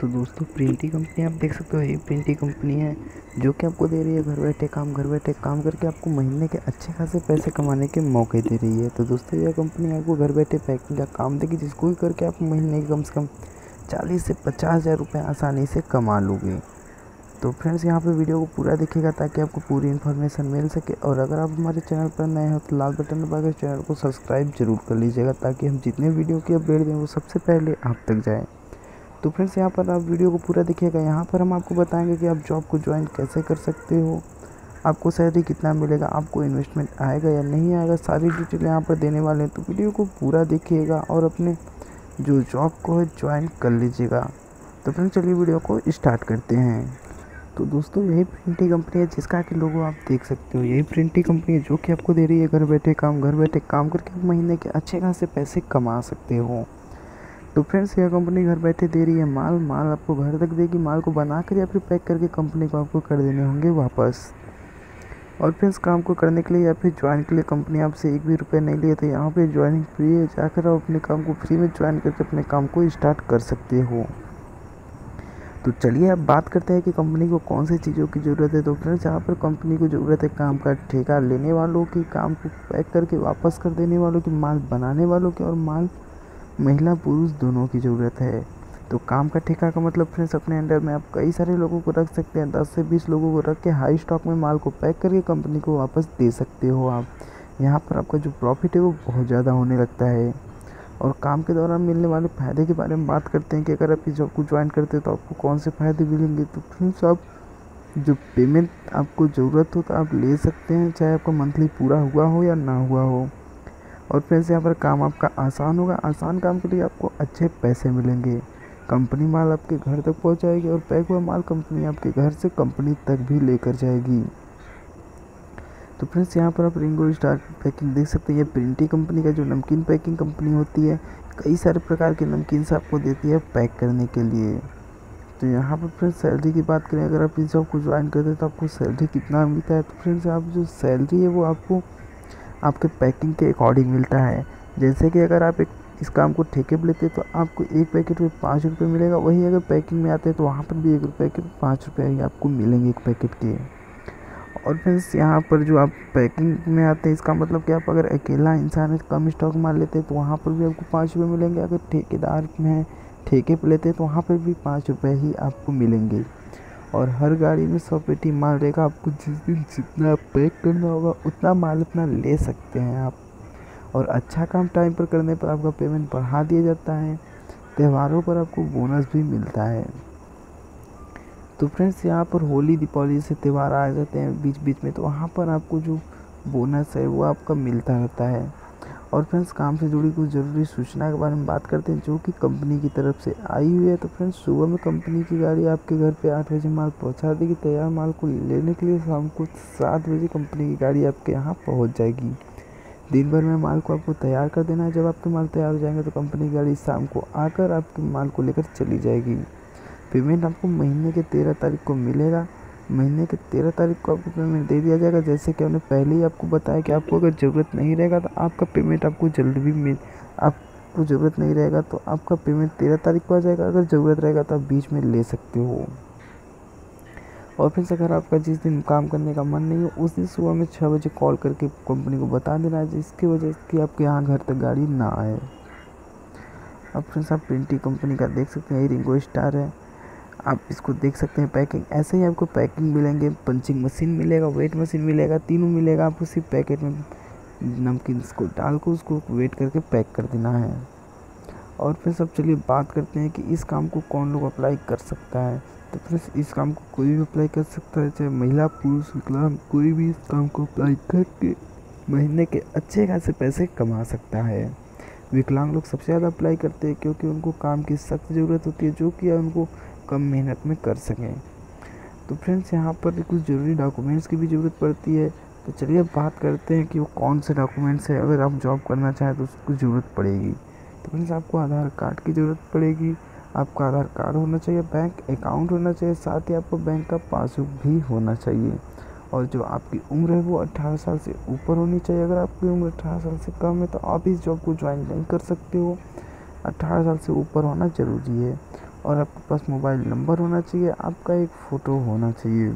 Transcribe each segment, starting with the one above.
तो दोस्तों प्रिंटी कंपनी आप देख सकते हो, ये प्रिंटी कंपनी है जो कि आपको दे रही है घर बैठे काम करके आपको महीने के अच्छे खासे पैसे कमाने के मौके दे रही है। तो दोस्तों यह कंपनी आपको घर बैठे पैकिंग का काम देगी, जिसको भी करके आप महीने के कम से कम 40 से 50,000 रुपये आसानी से कमा लोगे। तो फ्रेंड्स यहाँ पे वीडियो को पूरा देखिएगा ताकि आपको पूरी इन्फॉर्मेशन मिल सके। और अगर आप हमारे चैनल पर नए हो तो लाल बटन दबाकर चैनल को सब्सक्राइब जरूर कर लीजिएगा ताकि हम जितने वीडियो की अपडेट दें वो सबसे पहले आप तक जाए। तो फ्रेंड्स यहाँ पर आप वीडियो को पूरा देखिएगा। यहाँ पर हम आपको बताएंगे कि आप जॉब को ज्वाइन कैसे कर सकते हो, आपको सैलरी कितना मिलेगा, आपको इन्वेस्टमेंट आएगा या नहीं आएगा, सारी डिटेल यहाँ पर देने वाले हैं। तो वीडियो को पूरा देखिएगा और अपने जो जॉब को है ज्वाइन कर लीजिएगा। तो फ्रेंड्स चलिए वीडियो को स्टार्ट करते हैं। तो दोस्तों यही प्रिंटी कंपनी है जिसका कि लोगो आप देख सकते हो। यही प्रिंटी कंपनी है जो कि आपको दे रही है घर बैठे काम करके आप महीने के अच्छे खासे पैसे कमा सकते हो। तो फ्रेंड्स यह कंपनी घर बैठे दे रही है माल आपको घर तक देगी। माल को बनाकर या फिर पैक करके कंपनी को आपको कर देने होंगे वापस। और फ्रेंड्स काम को करने के लिए या फिर ज्वाइन के लिए कंपनी आपसे एक भी रुपये नहीं लिए, तो यहाँ पे ज्वाइनिंग फ्री है। जाकर आप अपने काम को फ्री में ज्वाइन करके अपने काम को स्टार्ट कर सकते हो। तो चलिए अब बात करते हैं कि कंपनी को कौन सी चीज़ों की ज़रूरत है। तो फ्रेंड्स यहाँ पर कंपनी को ज़रूरत है काम का ठेका लेने वालों की, काम को पैक करके वापस कर देने वालों की, माल बनाने वालों की, और माल महिला पुरुष दोनों की ज़रूरत है। तो काम का ठेका का मतलब फ्रेंड्स अपने अंडर में आप कई सारे लोगों को रख सकते हैं। 10 से 20 लोगों को रख के हाई स्टॉक में माल को पैक करके कंपनी को वापस दे सकते हो आप। यहाँ पर आपका जो प्रॉफिट है वो बहुत ज़्यादा होने लगता है। और काम के दौरान मिलने वाले फ़ायदे के बारे में बात करते हैं कि अगर आप इस जॉब को ज्वाइन करते हो तो आपको कौन से फ़ायदे मिलेंगे। तो फ्रेंड्स आप जो पेमेंट आपको ज़रूरत हो तो आप ले सकते हैं, चाहे आपका मंथली पूरा हुआ हो या ना हुआ हो। और फ्रेंड्स यहाँ पर काम आपका आसान होगा। आसान काम के लिए आपको अच्छे पैसे मिलेंगे। कंपनी माल आपके घर तक पहुँचाएगी और पैक हुआ माल कंपनी आपके घर से कंपनी तक भी लेकर जाएगी। तो फ्रेंड्स यहाँ पर आप रिंगो स्टार पैकिंग देख सकते हैं। ये प्रिंटी कंपनी का जो नमकीन पैकिंग कंपनी होती है, कई सारे प्रकार के नमकीन से आपको देती है पैक करने के लिए। तो यहाँ पर फ्रेंड्स सैलरी की बात करें, अगर आप इस जॉब को ज्वाइन करते हैं तो आपको सैलरी कितना मिलता है। तो फ्रेंड्स आप जो सैलरी है वो आपको आपके पैकिंग के अकॉर्डिंग मिलता है। जैसे कि अगर आप इस काम को ठेके पर लेते हैं तो आपको एक पैकेट में 5 रुपये मिलेगा। वही अगर पैकिंग में आते हैं तो वहाँ पर भी 1 रुपये के 5 रुपये ही आपको मिलेंगे एक पैकेट के। और फ्रेंड्स यहाँ पर जो आप पैकिंग में आते हैं, इसका मतलब कि आप अगर अकेला इंसान है कम स्टॉक माल लेते हैं तो वहाँ पर भी आपको 5 रुपये मिलेंगे। अगर ठेकेदार में ठेके पर लेते हैं तो वहाँ पर भी 5 रुपये ही आपको मिलेंगे। और हर गाड़ी में 100 पेटी माल रहेगा। आपको जिस दिन जितना पैक करना होगा उतना माल अपना ले सकते हैं आप। और अच्छा काम टाइम पर करने पर आपका पेमेंट बढ़ा दिया जाता है। त्योहारों पर आपको बोनस भी मिलता है। तो फ्रेंड्स यहाँ पर होली दीपावली से त्यौहार आ जाते हैं बीच बीच में, तो वहाँ पर आपको जो बोनस है वो आपका मिलता रहता है। और फ्रेंड्स काम से जुड़ी कुछ ज़रूरी सूचना के बारे में बात करते हैं जो कि कंपनी की तरफ से आई हुई है। तो फ्रेंड्स सुबह में कंपनी की गाड़ी आपके घर पे 8 बजे माल पहुंचा देगी। तैयार माल को लेने के लिए शाम को 7 बजे कंपनी की गाड़ी आपके यहाँ पहुंच जाएगी। दिन भर में माल को आपको तैयार कर देना है। जब आपके माल तैयार हो जाएंगे तो कंपनी की गाड़ी शाम को आकर आपके माल को लेकर चली जाएगी। पेमेंट आपको महीने के 13 तारीख को मिलेगा। महीने के 13 तारीख को आपको पेमेंट दे दिया जाएगा। जैसे कि हमने पहले ही आपको बताया कि आपको अगर ज़रूरत नहीं रहेगा तो आपका पेमेंट आपको जल्द भी आपको ज़रूरत नहीं रहेगा तो आपका पेमेंट 13 तारीख को आ जाएगा। अगर ज़रूरत रहेगा तो आप बीच में ले सकते हो। और फिर अगर आपका जिस दिन काम करने का मन नहीं हो उस दिन सुबह में 6 बजे कॉल करके कंपनी को बता देना है, जिसकी वजह से आपके यहाँ घर तक गाड़ी ना आए। अब फ्रेंड्स आप प्रिंटी कंपनी का देख सकते हैं, ये रिंगो स्टार है, आप इसको देख सकते हैं। पैकिंग ऐसे ही आपको पैकिंग मिलेंगे, पंचिंग मशीन मिलेगा, वेट मशीन मिलेगा, तीनों मिलेगा। आपको सिर्फ पैकेट में नमकीन को डाल कर उसको वेट करके पैक कर देना है। और फिर सब चलिए बात करते हैं कि इस काम को कौन लोग अप्लाई कर सकता है। तो फिर इस काम को कोई भी अप्लाई कर सकता है, चाहे महिला पुरुष विकलांग, कोई भी इस काम को अप्लाई करके महीने के अच्छे खासे पैसे कमा सकता है। विकलांग लोग सबसे ज़्यादा अप्लाई करते हैं क्योंकि उनको काम की सख्त ज़रूरत होती है जो कि उनको कम मेहनत में कर सकें। तो फ्रेंड्स यहाँ पर कुछ ज़रूरी डॉक्यूमेंट्स की भी ज़रूरत पड़ती है। तो चलिए अब बात करते हैं कि वो कौन से डॉक्यूमेंट्स है। अगर आप जॉब करना चाहें तो उसको ज़रूरत पड़ेगी। तो फ्रेंड्स आपको आधार कार्ड की ज़रूरत पड़ेगी। आपका आधार कार्ड होना चाहिए, बैंक अकाउंट होना चाहिए, साथ ही आपको बैंक का पासबुक भी होना चाहिए। और जो आपकी उम्र है वो 18 साल से ऊपर होनी चाहिए। अगर आपकी उम्र 18 साल से कम है तो आप इस जॉब को ज्वाइन नहीं कर सकते हो। 18 साल से ऊपर होना ज़रूरी है। और आपके पास मोबाइल नंबर होना चाहिए, आपका एक फ़ोटो होना चाहिए।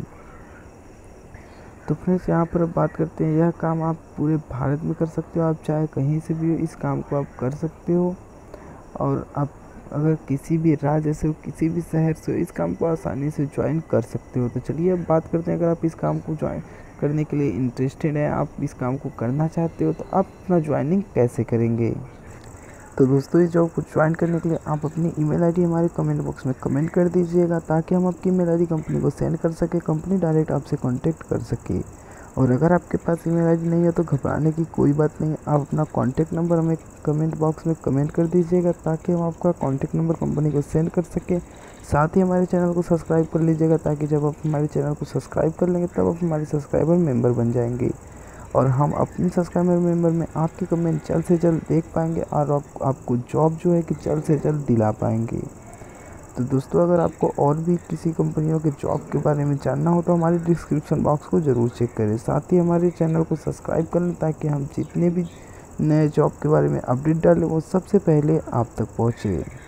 तो फ्रेंड्स यहाँ पर अब बात करते हैं, यह काम आप पूरे भारत में कर सकते हो, आप चाहे कहीं से भी हो इस काम को आप कर सकते हो। और आप अगर किसी भी राज्य से हो, किसी भी शहर से हो, इस काम को आसानी से ज्वाइन कर सकते हो। तो चलिए अब बात करते हैं, अगर आप इस काम को ज्वाइन करने के लिए इंटरेस्टेड हैं, आप इस काम को करना चाहते हो, तो आप अपना ज्वाइनिंग कैसे करेंगे। तो दोस्तों इस जॉब को ज्वाइन करने के लिए आप अपनी ईमेल आईडी हमारे कमेंट बॉक्स में कमेंट कर दीजिएगा, ताकि हम आपकी ईमेल आईडी कंपनी को सेंड कर सके, कंपनी डायरेक्ट आपसे कांटेक्ट कर सके। और अगर आपके पास ईमेल आईडी नहीं है तो घबराने की कोई बात नहीं, आप अपना कॉन्टैक्ट नंबर हमें कमेंट बॉक्स में कमेंट कर दीजिएगा, ताकि हम आपका कॉन्टैक्ट नंबर कंपनी को सेंड कर सकें। साथ ही हमारे चैनल को सब्सक्राइब कर लीजिएगा, ताकि जब आप हमारे चैनल को सब्सक्राइब कर लेंगे तब आप हमारे सब्सक्राइबर मेंबर बन जाएंगे, और हम अपने सब्सक्राइबर मेंबर में आपके कमेंट जल्द से जल्द देख पाएंगे, और आपको जॉब जो है कि जल्द से जल्द दिला पाएंगे। तो दोस्तों अगर आपको और भी किसी कंपनियों के जॉब के बारे में जानना हो तो हमारे डिस्क्रिप्शन बॉक्स को ज़रूर चेक करें। साथ ही हमारे चैनल को सब्सक्राइब कर लें, ताकि हम जितने भी नए जॉब के बारे में अपडेट डालें वो सबसे पहले आप तक पहुँचे।